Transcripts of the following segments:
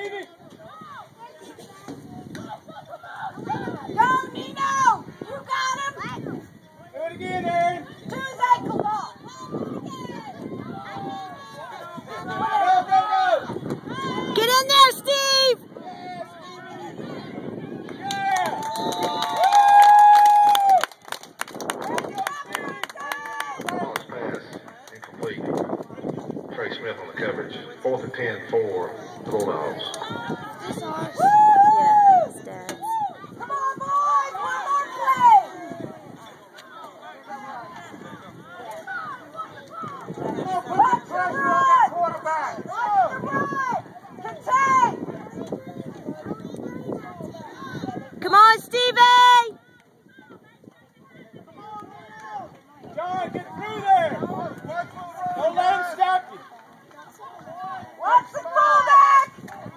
Stevie. Go, Nino! You got him! Do it again, Aaron. To his ankle ball! Go. Get in there, Steve! Yeah. Ball's pass incomplete. Trey Smith on the coverage. 4th and 10 for the Bulldogs. This ours? Yeah, it's Dad's. Come on, boys! One more play! Watch the run! Quarterback. Watch the run! Contain! Come on, Stevie! John, get through there. Don't let him stop you. Watch the fullback!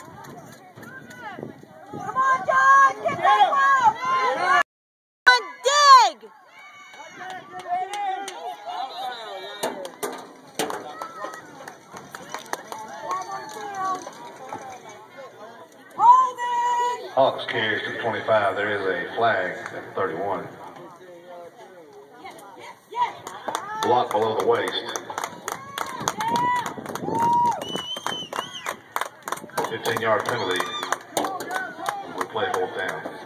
Come on, John! Get that ball! Come on, dig! Holding! Hawks carries to the 25. There is a flag at the 31. Block below the waist. 15-yard penalty. We play 4th down.